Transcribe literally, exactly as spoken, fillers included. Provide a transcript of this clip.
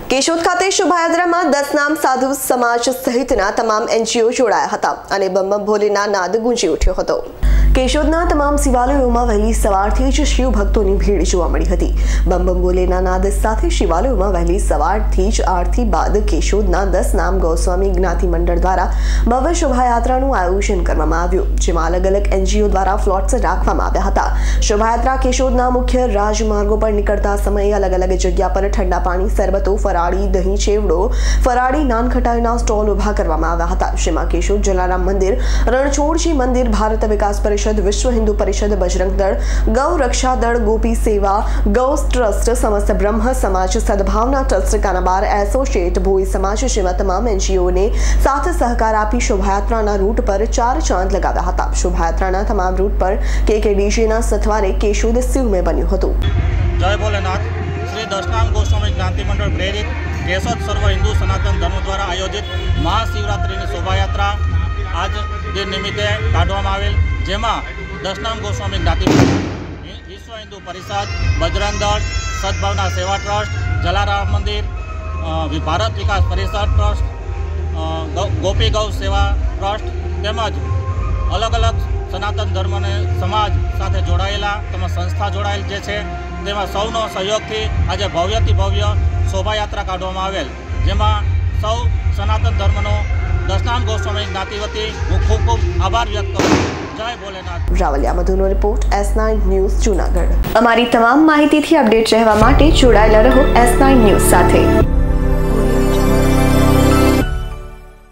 કેશોદ ખાતે શોભાયાત્રામાં દસ નામ સાધુ સમાજ સહિતના તમામ એનજીઓ જોડાયા હતા અને બમ બમ ભોલેના નાદ ગુંજી ઉઠ્યો હતો। કેશોદના તમામ શિવાલયોમાં વહેલી સવારથી જ શિવ ભક્તોની ભીડ જોવા મળી હતી। બમ બમ ભોલેના નાદ સાથે શિવાલયોમાં વહેલી સવારથી જ આરતી બાદ કેશોદના દસ નામ ગૌસ્વામી જ્ઞાતિ મંડળ દ્વારા ભવ્ય શોભાયાત્રાનું આયોજન કરવામાં આવ્યું, જેમાં અલગ અલગ એનજીઓ દ્વારા ફ્લોટ્સ રાખવામાં આવ્યા હતા। શોભાયાત્રા કેશોદના મુખ્ય રાજમાર્ગો પર નીકળતા સમયે અલગ અલગ જગ્યા પર ઠંડા પાણી, સરબતો, ફરાળી દહીં ચેવડો, ફરાળી નાનખટાઈના સ્ટોલ ઉભા કરવામાં આવ્યા હતા, જેમાં કેશોદ જલારામ મંદિર, રણછોડજી મંદિર, ભારત વિકાસ પરિષદ, વિશ્વ હિન્દુ પરિષદ, બજરંગ દળ, ગૌ રક્ષા દળ, ગોપી સેવા, ગૌ ટ્રસ્ટ, સમસ્ત બ્રહ્મ સમાજ, સદભાવના ટ્રસ્ટ, કાનાબાર એસોસિએટ, ભોઈ સમાજ જેવા તમામ એનજીઓને સાથ સહકાર આપી શોભાયાત્રાના રૂટ પર ચાર ચાંદ લગાવ્યા હતા। શોભાયાત્રાના તમામ રૂટ પર કેકેડીજીના સથવારે કેશોદ શિવમય બન્યું હતું। જય ભોલેનાથ। श्री दशनाम गोस्वामी ज्ञाति मंडल प्रेरित केशोद सर्व हिंदू सनातन धर्म द्वारा आयोजित महाशिवरात्रि शोभायात्रा आज दिन निमित्ते काढवामां आवेल, जेमां दशनाम गोस्वामी ज्ञाति विश्व हिंदू परिषद, बजरंग दल, सद्भावना सेवा ट्रस्ट, जलाराम मंदिर, भारत विकास परिषद ट्रस्ट, गोपी गौ सेवा ट्रस्ट तेमज अलग अलग सनातन धर्म ने समाज साथे जोड़ायेला तमाम संस्था जोड़ायेल जे छे तेमां सौनो सहयोगथी आज भव्यथी भव्य शोभायात्रा काढवामां आवेल, जेमां सौ सनातन धर्मनो दशनाम गोस्वामी ज्ञाति वती हूँ खूब खूब आभार व्यक्त करूँ। जय भोलेनाथ। रावलिया मधुनो report S nine news Junagadh. अमारी तमाम माहितीथी अपडेट रहवा माटे जोड़ायेला रहो एस नाइन न्यूज़ साथे।